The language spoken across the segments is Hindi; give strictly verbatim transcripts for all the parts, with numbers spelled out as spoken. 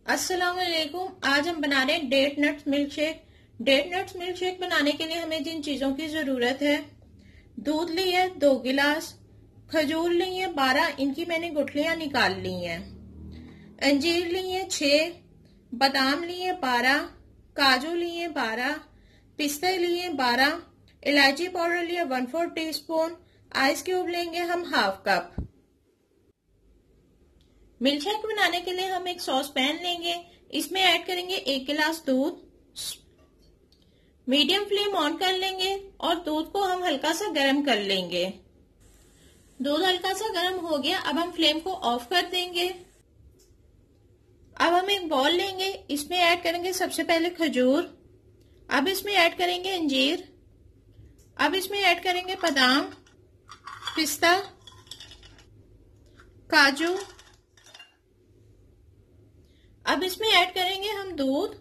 अस्सलाम वालेकुम। आज हम बना रहे हैं date nuts milk shake. Date nuts milk shake बनाने के लिए हमें जिन चीजों की जरूरत है, दूध ली है दो गिलास, खजूर ली है बारह, इनकी मैंने गुठलियां निकाल ली हैं, अंजीर ली है छह, बादाम ली है बारह, काजू ली है बारह, पिस्ते लिए बारह, इलायची पाउडर लिया one fourth teaspoon, ice cube लेंगे हम हाफ कप। मिल्क शेक बनाने के लिए हम एक सॉस पैन लेंगे, इसमें ऐड करेंगे एक गिलास दूध, मीडियम फ्लेम ऑन कर लेंगे और दूध को हम हल्का सा गर्म कर लेंगे। दूध हल्का सा गर्म हो गया, अब हम फ्लेम को ऑफ कर देंगे। अब हम एक बॉल लेंगे, इसमें ऐड करेंगे सबसे पहले खजूर, अब इसमें ऐड करेंगे अंजीर, अब इसमें ऐड करेंगे बादाम, पिस्ता, काजू, अब इसमें ऐड करेंगे हम दूध,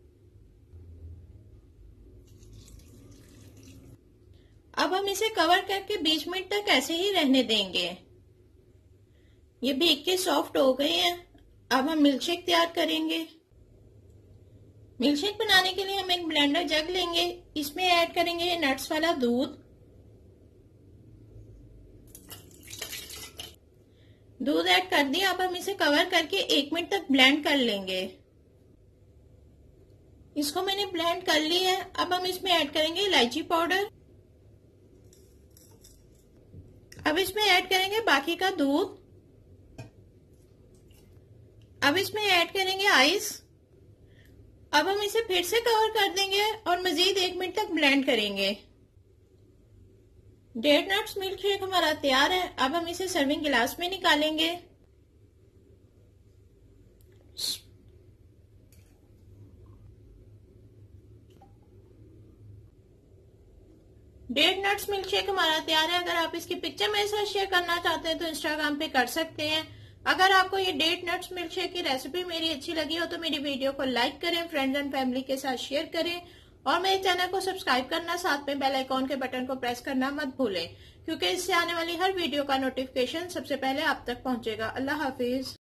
अब हम इसे कवर करके बीस मिनट तक ऐसे ही रहने देंगे। ये भीग के सॉफ्ट हो गए हैं। अब हम मिल्क शेक तैयार करेंगे। मिल्क शेक बनाने के लिए हम एक ब्लेंडर जग लेंगे, इसमें ऐड करेंगे नट्स वाला दूध, दूध ऐड कर दिया। अब हम इसे कवर करके एक मिनट तक ब्लेंड कर लेंगे। इसको मैंने ब्लेंड कर लिया है। अब हम इसमें ऐड करेंगे इलायची पाउडर, अब इसमें ऐड करेंगे बाकी का दूध, अब इसमें ऐड करेंगे आइस। अब हम इसे फिर से कवर कर देंगे और मजीद एक मिनट तक ब्लेंड करेंगे। डेट नट्स मिल्क शेक हमारा तैयार है। अब हम इसे सर्विंग गिलास में निकालेंगे। डेट नट्स मिल्क शेक हमारा तैयार है। अगर आप इसकी पिक्चर मेरे साथ शेयर करना चाहते हैं तो इंस्टाग्राम पे कर सकते हैं। अगर आपको ये डेट नट्स मिल्क शेक की रेसिपी मेरी अच्छी लगी हो तो मेरी वीडियो को लाइक करें, फ्रेंड्स एंड फैमिली के साथ शेयर करें और मेरे चैनल को सब्सक्राइब करना, साथ में बेल आइकॉन के बटन को प्रेस करना मत भूलें, क्योंकि इससे आने वाली हर वीडियो का नोटिफिकेशन सबसे पहले आप तक पहुंचेगा। अल्लाह हाफिज।